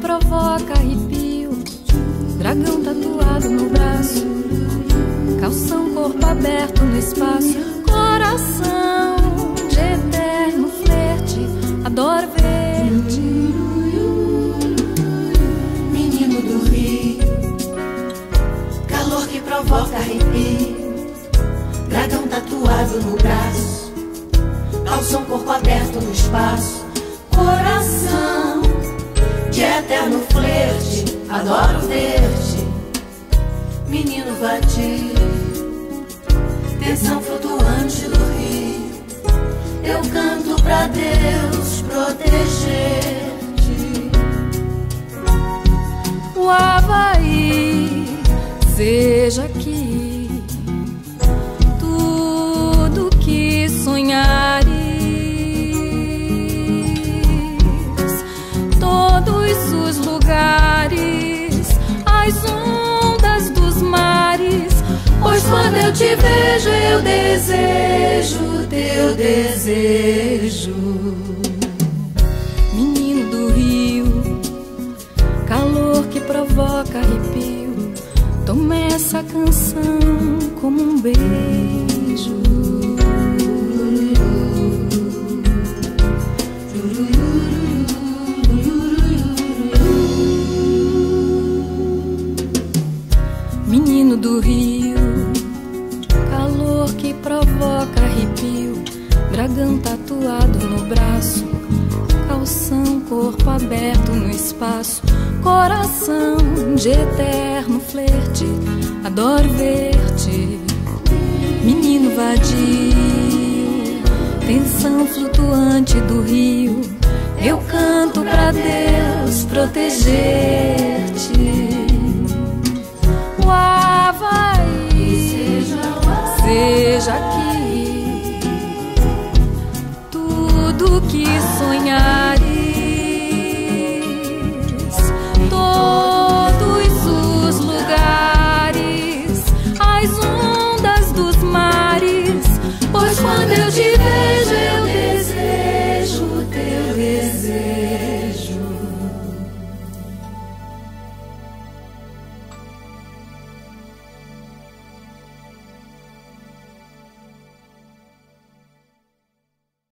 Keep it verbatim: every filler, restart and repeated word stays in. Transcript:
provoca arrepio, dragão tatuado no braço, calção, corpo aberto no espaço, coração de eterno flerte, adoro ver-te. Menino do Rio, calor que provoca arrepio, dragão tatuado no braço, calção, corpo aberto no espaço, coração de eterno flerte, adoro ver-te. Menino vadio, tensão flutuante do rio, eu canto pra Deus proteger-te. O Havaí, seja aqui tudo que sonhares, todos os lugares, as ondas dos mares, pois quando eu te vejo eu desejo teu desejo. Menino do Rio, calor que provoca arrepio, toma essa canção como um beijo. Menino do Rio, calor que provoca arrepio, dragão tatuado no braço, calção, corpo aberto no espaço, coração de eterno flerte, adoro ver-te. Menino vadio, tensão flutuante do rio, eu canto pra Deus proteger-te. O Havaí, seja aqui tudo que sonhar,